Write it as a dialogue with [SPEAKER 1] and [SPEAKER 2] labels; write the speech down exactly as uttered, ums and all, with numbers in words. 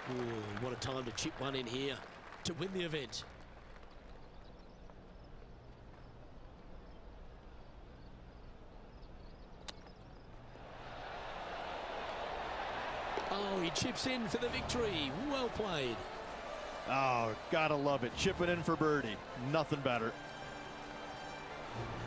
[SPEAKER 1] Ooh, what a time to chip one in here to win the event. Oh, he chips in for the victory. Well played.
[SPEAKER 2] Oh, gotta love it. Chipping in for birdie. Nothing better.